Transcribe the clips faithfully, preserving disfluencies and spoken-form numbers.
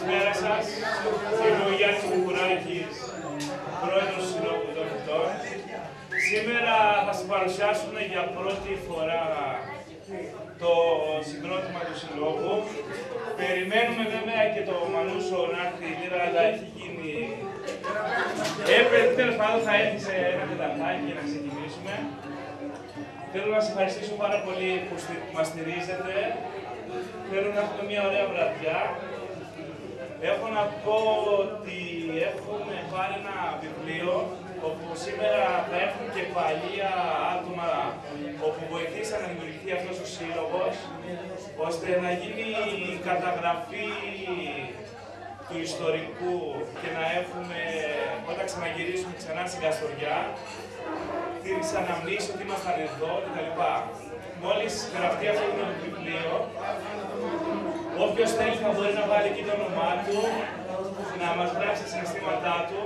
Καλησπέρα σας. Είμαι ο Γιάννης Κουκουράκης, πρόεδρος του Συλλόγου των Φυτών. Σήμερα θα σας παρουσιάσουμε για πρώτη φορά το συγκρότημα του Συλλόγου. Περιμένουμε βέβαια και το Μανούσο να έρθει η λίρα, αλλά έχει γίνει... Έπρεπε, τέλος πάντων, θα έρθει σε ένα τεταρτάκι για να ξεκινήσουμε. Θέλω να σας ευχαριστήσω πάρα πολύ που μας στηρίζετε. Θέλω να έχουμε μια ωραία βραδιά. Έχω να πω ότι έχουμε πάρει ένα βιβλίο όπου σήμερα θα έχουν και παλιά άτομα όπου βοηθήσαν να δημιουργηθεί αυτός ο σύλλογος, ώστε να γίνει η καταγραφή του ιστορικού και να έχουμε, όταν ξαναγυρίσουμε ξανά στην Καστοριά, τις αναμνήσεις ότι ήμασταν εδώ κτλ. Μόλις γραφτεί αυτό το βιβλίο, όποιος θέλει θα μπορεί να βάλει εκεί το όνομά του, να μας γράψει τα συναισθήματά του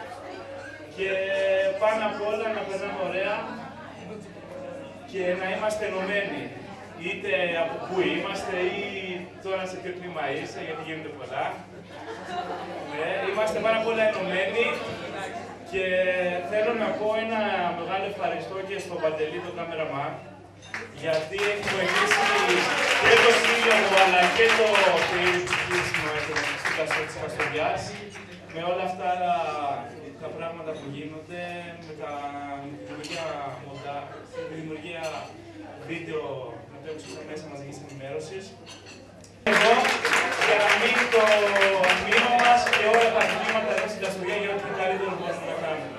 και πάνω απ' όλα να περνάμε ωραία και να είμαστε ενωμένοι. Είτε από πού είμαστε ή τώρα σε ποιο κλίμα είσαι, γιατί γίνονται πολλά. Ναι, είμαστε πάρα πολλά ενωμένοι και θέλω να πω ένα μεγάλο ευχαριστώ και στον Παντελή, τον κάμεραμαν, γιατί έχει βοηθήσει και το σύλλογο αλλά και το ψηφίσμα της Καστοριάς με όλα αυτά τα πράγματα που γίνονται, με τα δημιουργία μοντά, τη δημιουργία βίντεο με το έξω μέσα μαζικής ενημέρωσης. Εγώ για να μείνει το τμήμα μας και όλα τα τμήματα εδώ στην Καστοριά για ό,τι καλύτερο μπορούμε να κάνουμε.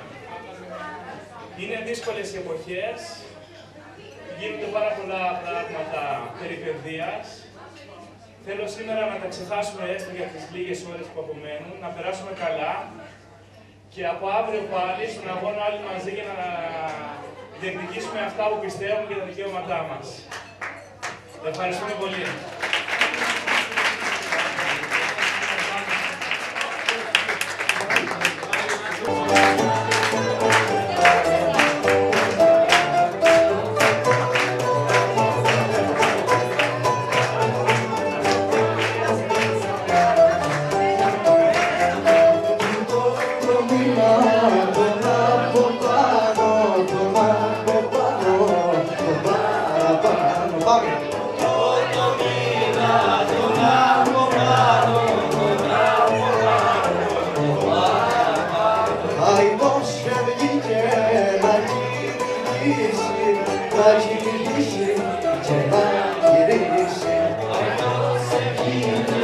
Είναι δύσκολες οι εποχές. Γίνονται πάρα πολλά πράγματα περί παιδείας. Θέλω σήμερα να τα ξεχάσουμε έστω για τις λίγες ώρες που απομένουν, να περάσουμε καλά και από αύριο πάλι στον αγώνα όλοι μαζί για να διεκδικήσουμε αυτά που πιστεύουμε και τα δικαιώματά μας. Ευχαριστούμε πολύ. Thank you.